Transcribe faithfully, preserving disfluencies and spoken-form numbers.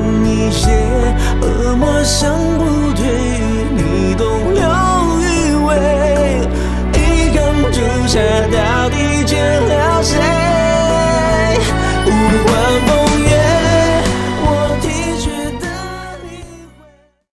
一些，恶魔想不对，你懂留余味。一缸朱砂到底救了谁？无论晚风。